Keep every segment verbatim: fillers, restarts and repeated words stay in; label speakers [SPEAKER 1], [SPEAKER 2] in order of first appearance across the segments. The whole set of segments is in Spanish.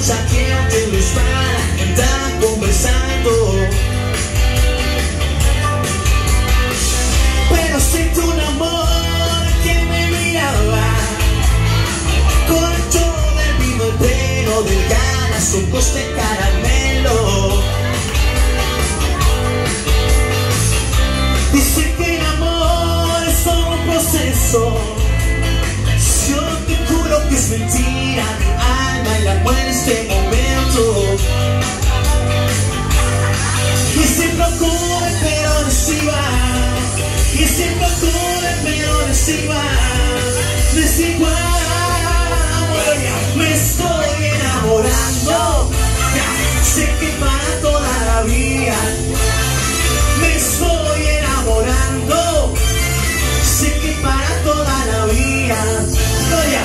[SPEAKER 1] escucha quien te los va, están conversando. Pero siento un amor que me miraba, con todo el vino, el pelo del ganas, ojos de caramelo. Dice que el amor es solo un proceso. Yo te juro que es mentira, mi alma y la muerte en este momento. Y siempre ocurre pero no se va. Y siempre ocurre pero no se va. No es igual. Me estoy enamorando. Sé que para toda la vida. Me estoy enamorando. Sé que para toda la vida. Gloria.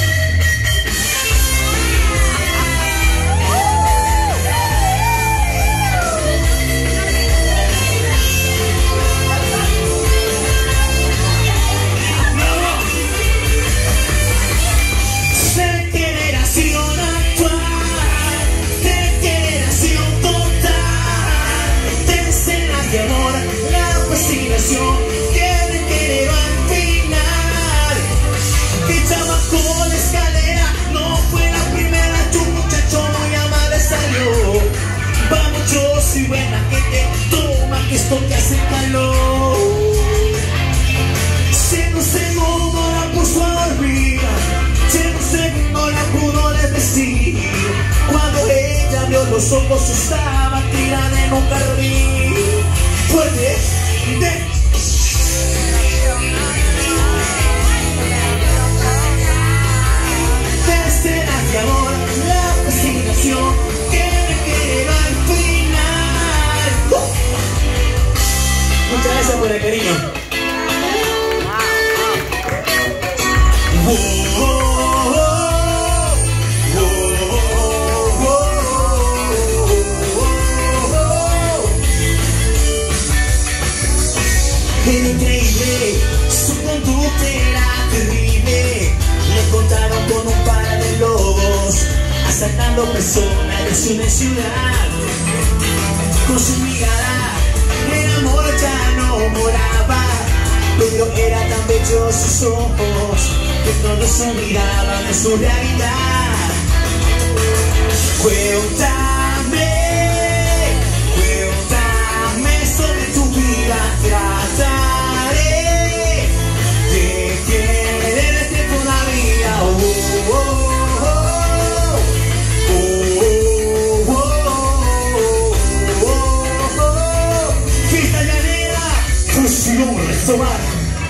[SPEAKER 1] Soy buena que te toma, que esto te hace calor. Si en un segundo la puso a dormir, si en un segundo la pudo desvestir. Cuando ella abrió los ojos estaba tirada en un carril. Fuerte, de desde la amor, la fascinación que me quiere al final. Muchas gracias por el cariño. Wow, wow, wow, wow. Era increíble, su conducta era terrible. Le contaron con un par de lobos, asaltando personas de ciudad en ciudad. Con su mirada el amor ya no moraba, pero era tan bello sus ojos que todos se miraban en su realidad. Cuéntame, cuéntame sobre tu vida, trataré de quererte todavía. Oh, oh, oh, oh, oh, oh, oh, oh. Fiesta llanera, fusión resobar.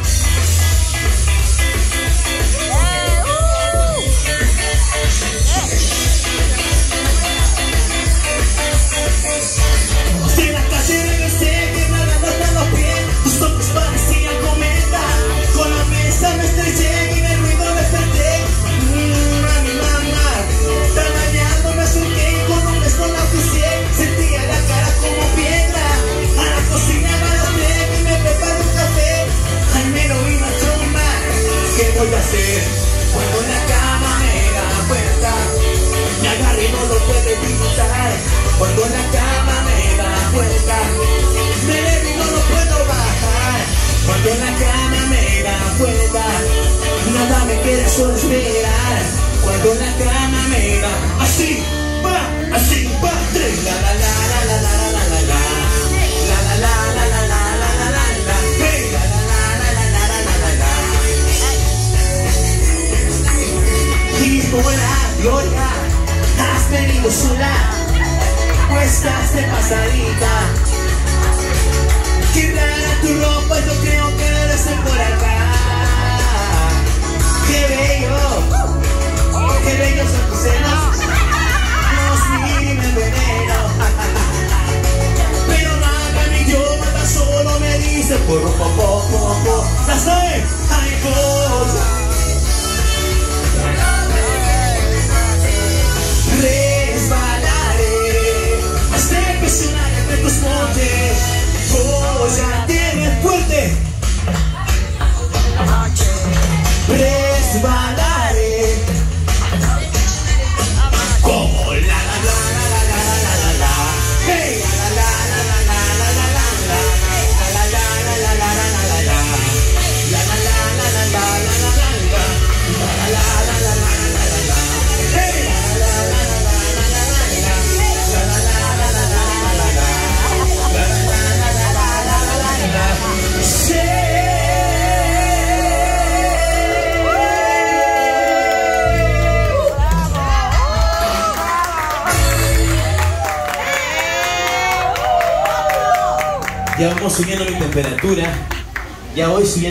[SPEAKER 1] De la calle regresé, que me hablando hasta los pies. Tus ojos parecían cometa. Con la mesa me estrellé y el ruido desperté. Mmm, mami, mamá. Tan bañando me acerqué y con un beso la oficié. Sentía la cara como piedra. A la cocina me adapté y me preparé un café. Ay, me lo vi más tomar. ¿Qué voy a hacer cuando en la cama me da la puerta? Me agarré y no lo puede evitar. Cuando en la cama me da la vuelta, me levo y no lo puedo bajar. Cuando en la cama me da la vuelta, nada me queda solo esperar. Cuando en la cama me da, así va, así va, tres, la la la la la la la la la, la la la la la la la la la la, hey, la la la la la la la la la. Y como la gloria, has venido sola. Estás de pasadita. Qué rara tu ropa, yo creo que debes ser por acá. Qué bello, qué bellos son tus senos. Nos miren el veneno. Pero nada, mi idioma tan solo me dice por un poco, poco. ¿La sabes? Ay, vos. Entre tus montes, voy a tener fuerte. Resbalaré como Ya vamos subiendo mi temperatura. Ya voy subiendo.